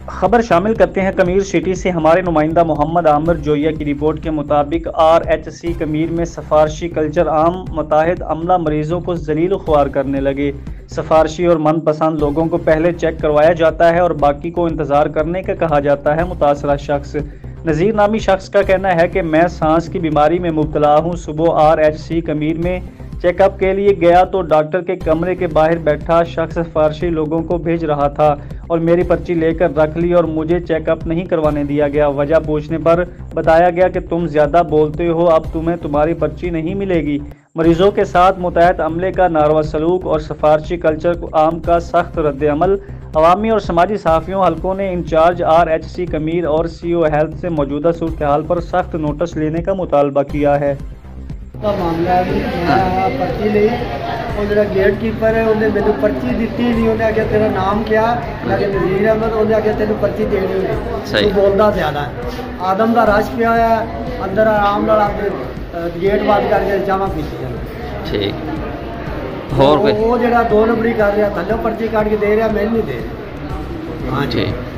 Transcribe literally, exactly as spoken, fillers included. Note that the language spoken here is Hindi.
खबर शामिल करते हैं कमीर सिटी से। हमारे नुमाइंदा मोहम्मद आमिर जोया की रिपोर्ट के मुताबिक आर एच सी कमीर में सफारशी कल्चर आम मुताहिद अमला मरीजों को जलील ख्वार करने लगे। सफारशी और मनपसंद लोगों को पहले चेक करवाया जाता है और बाकी को इंतज़ार करने का कहा जाता है। मुतासरा शख्स नज़ीर नामी शख्स का कहना है कि मैं सांस की बीमारी में मुब्तला हूँ। सुबह आर एच सी कमीर में चेकअप के लिए गया तो डॉक्टर के कमरे के बाहर बैठा शख्स सफारशी लोगों को भेज रहा था और मेरी पर्ची लेकर रख ली और मुझे चेकअप नहीं करवाने दिया गया। वजह पूछने पर बताया गया कि तुम ज़्यादा बोलते हो, अब तुम्हें तुम्हारी पर्ची नहीं मिलेगी। मरीजों के साथ मुतहद अमले का नारवा सलूक और सफारशी कल्चर आम का सख्त रद्द-ए-अमल। अवामी और समाजी सहाफ़ियों हल्कों ने इंचार्ज आर एच सी कमीर और सी ओ हेल्थ से मौजूदा सूरत हाल पर सख्त नोटिस लेने का मुतालबा किया है। का मामला है भी मैं पर्ची ली और जो गेट कीपर है उन्हें मैंने पर्ची दी नहीं। उन्हें आगे तेरा नाम क्या लगे नज़ीर अहमद, उन्हें आगे तेन पर्ची देनी होगी। तू बोलता ज़्यादा है, आदम का रश पिया है अंदर आराम नाल गेट बंद करके जमा पीती जाना। ठीक होर वो जो दो नंबरी कर रहा थल्ले पर्ची कट के दे रहा, मैं नहीं दे रहा। हाँ जी।